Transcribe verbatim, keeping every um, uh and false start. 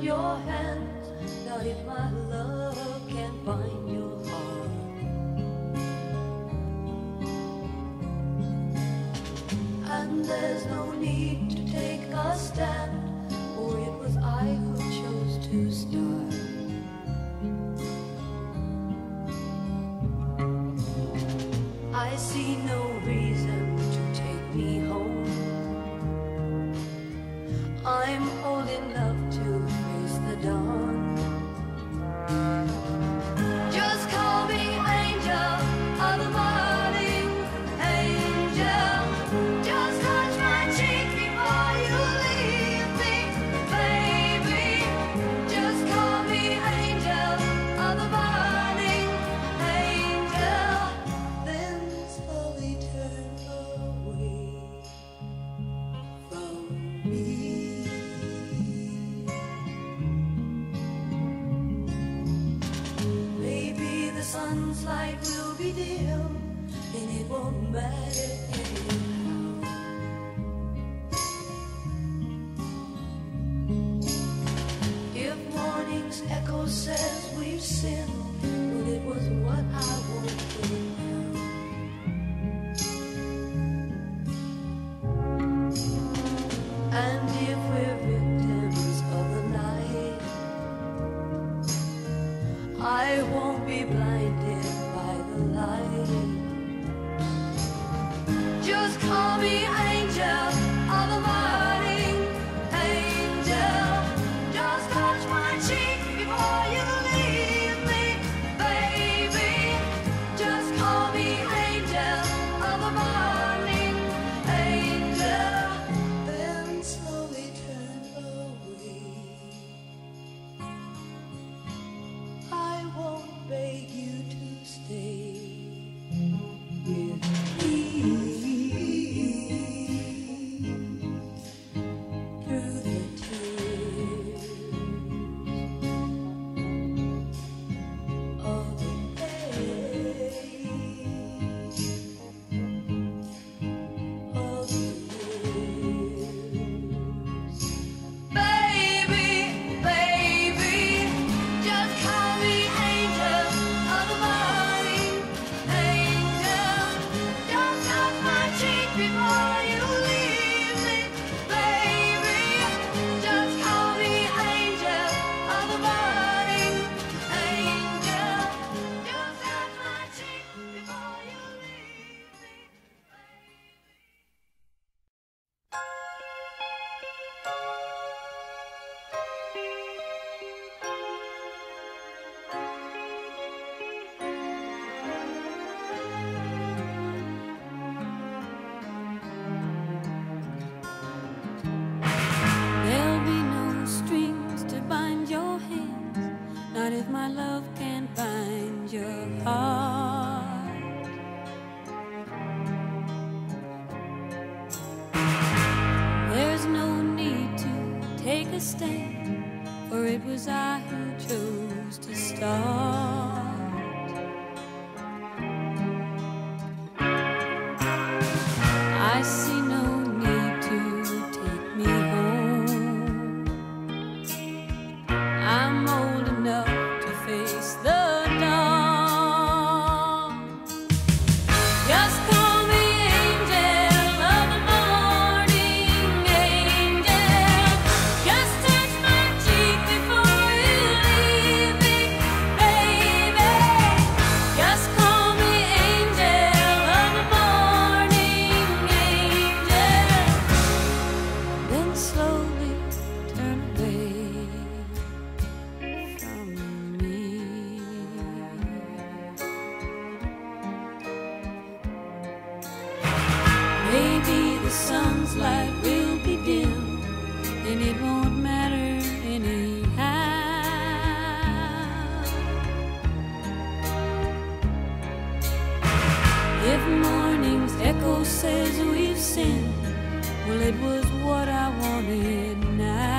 your hands, not if my love can find your heart. And there's no need to take a stand, for it was I who chose to start. I see no reason to take me home. I'm old enough to face the dawn. Just call me angel of the morning, angel. Just touch my cheek before you leave me, baby. Just call me angel of the morning, angel. Then slowly turn away from me. Maybe the sun's light will be dim, and it won't matter anyhow. If morning's echo says we've sinned, well, it was what I wanted now. And if we're victims of the night, I won't be blinded by the light. Just call me angel of the morning, angel. Just touch my cheek before you leave me, baby. Just call me angel of the morning, angel. Then slowly turn away. I won't beg you to stay with me. Through the tears of the day, of the years. Baby, baby, just call me angel of the morning, angel. Just touch my cheek before you leave me, baby. Just call me angel of the morning, angel. Just touch my cheek before you leave me, baby. There'll be no strings to bind your hands, not if my love can't bind your heart. There's no need to take a stand, for it was I who chose to start. I see no need to take me home. I'm old enough to face the dawn. Just call me angel of the morning, angel. Just touch my cheek before you leave me, baby. Just call me angel of the morning, angel. Then slowly turn away from me. Maybe the sun's light will be dim, and it won't matter anyhow. If morning's echo says we've sinned, well, it was what I wanted now.